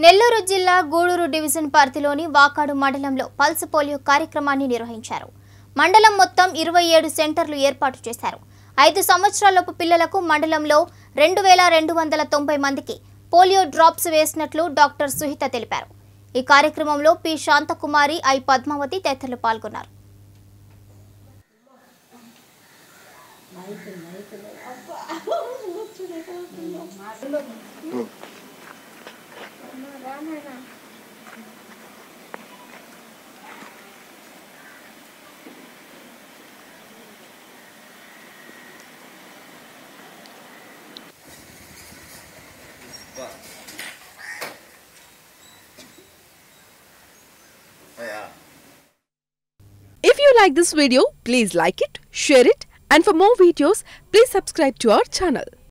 నెల్లూరు జిల్లా గూడూరు డివిజన్ పరిధిలోని వాకాడు మండలంలో పల్స్ పోలియో కార్యక్రమాన్ని నిర్వహించారు. మండలం మొత్తం 27 సెంటర్లు ఏర్పాటు చేశారు. 5 సంవత్సరాలలోపు పిల్లలకు మండలంలో 2290 మందికి పోలియో డ్రాప్స్ వేసినట్లు డాక్టర్ సుహిత తెలిపారు. ఈ కార్యక్రమంలో పి శాంతకుమారి, ఐ పద్మావతి తదితరులు పాల్గొన్నారు. If you like this video, please like it, share it, and for more videos, please subscribe to our channel.